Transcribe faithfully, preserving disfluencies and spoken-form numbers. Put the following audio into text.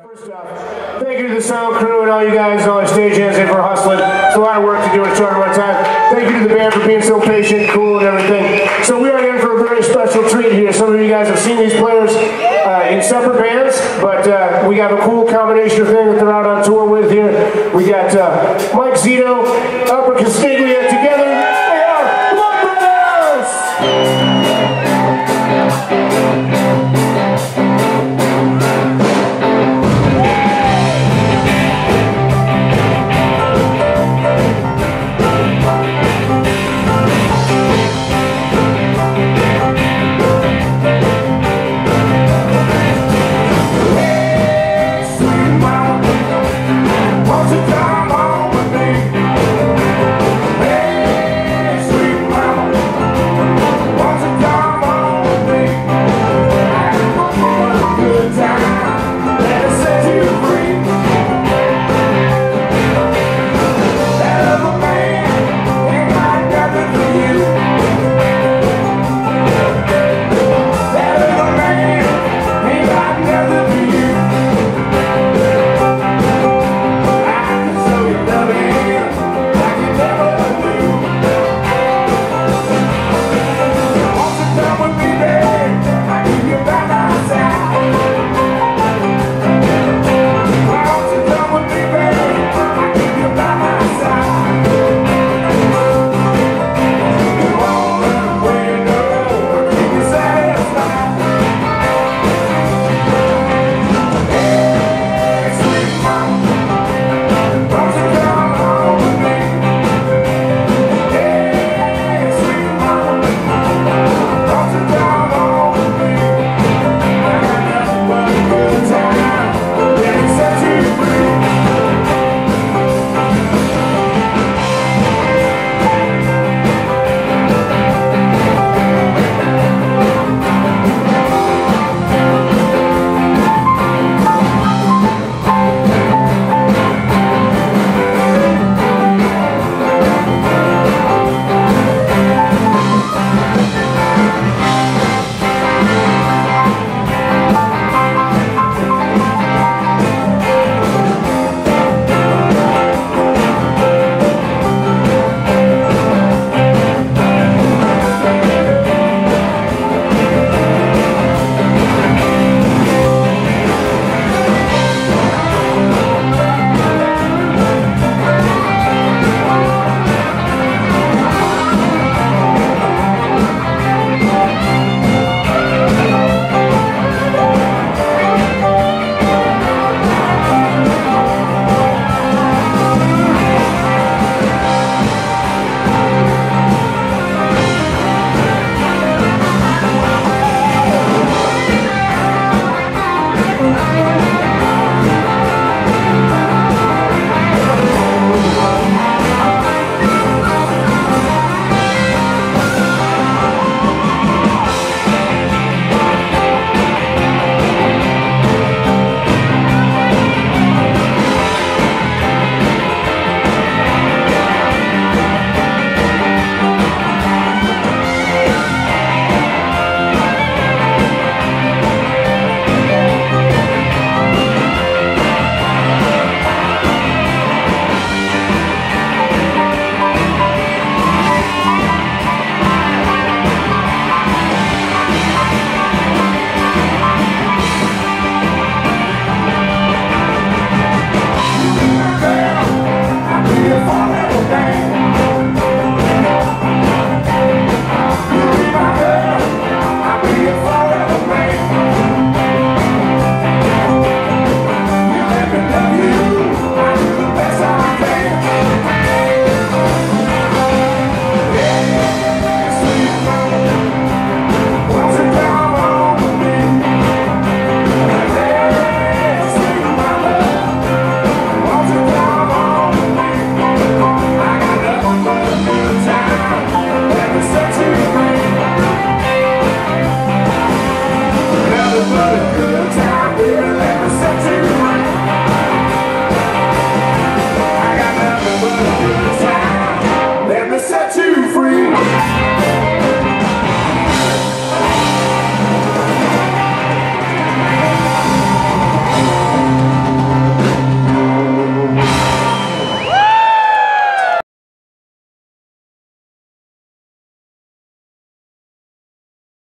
First off, thank you to the sound crew and all you guys, all the stagehands in for hustling. It's a lot of work to do in a short amount of time. Thank you to the band for being so patient, cool, and everything. So we are in for a very special treat here. Some of you guys have seen these players uh, in separate bands, but uh, we got a cool combination thing that they're out on tour with here. We got uh, Mike Zito, Albert Castiglia together. They are BluesBroad! Good.